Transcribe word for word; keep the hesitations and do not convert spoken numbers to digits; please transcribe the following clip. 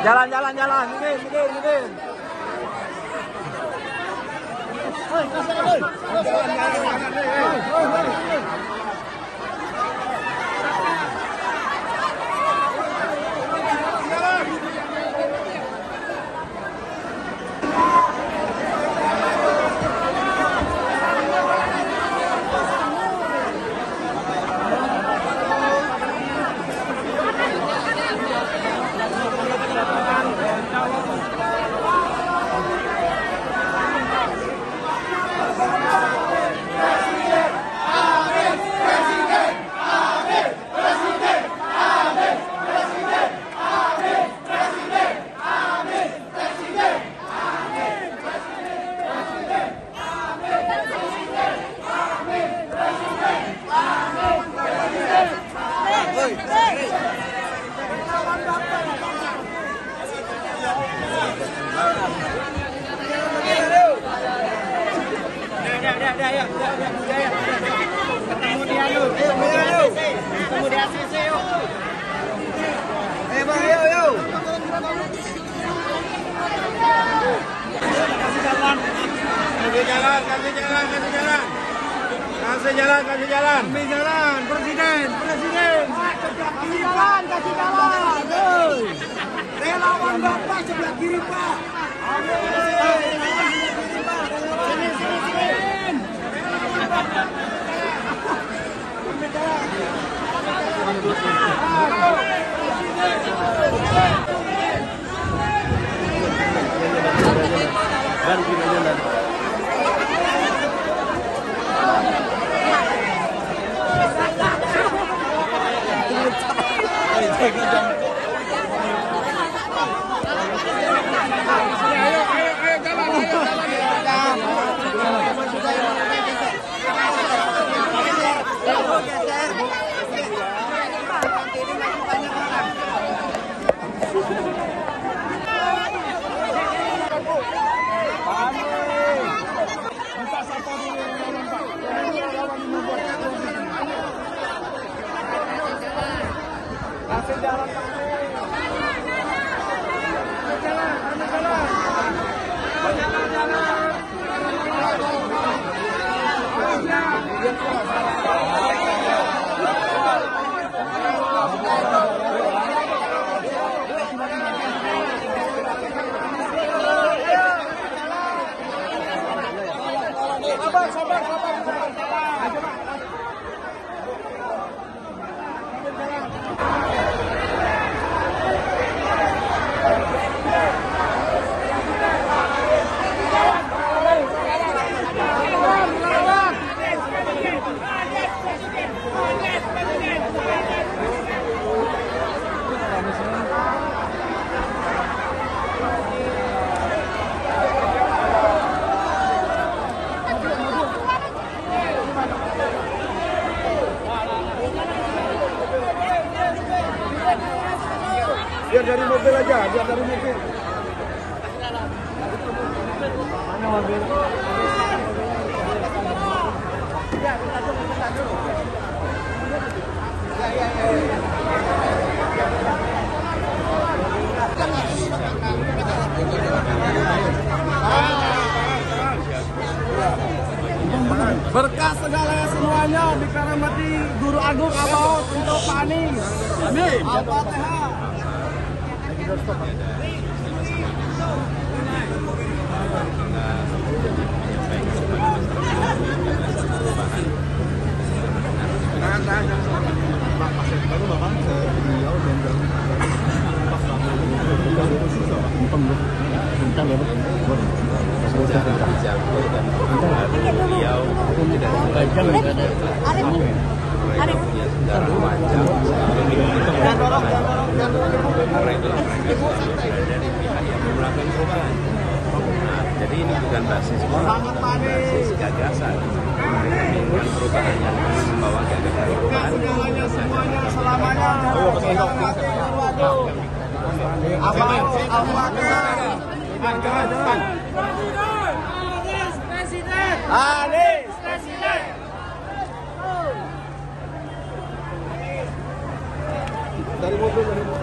Jalan, jalan, jalan. Mungkin, mungkin, mungkin. Hei, kasih lagi. Jalan, jalan, jalan. Ketemu dia yuk, ketemu di A C C yuk. Eh bang, yuk yuk. Kasih jalan, kasih jalan, kasih jalan, kasih jalan, kasih jalan, kasih jalan, kasih jalan, presiden, presiden. Kasih jalan, kasih jalan. Relawan bapak sebelah kiri pak. Sini, sini, sini. Biar dari mobil aja, biar dari mobil. Mana mobil? Ya, kita dulu, kita dulu. Ya, ya, ya. Berkah segala semuanya dikaramati Guru Agung Abaut untuk Pak Anies. Amin. Al-Fatihah. Jadi ini bukan basis moral, basis gagasan. Yang perubahan yang membawa gagasan perubahan. Segalanya semuanya selamanya. Anies Presiden. Dari mobil dari mobil.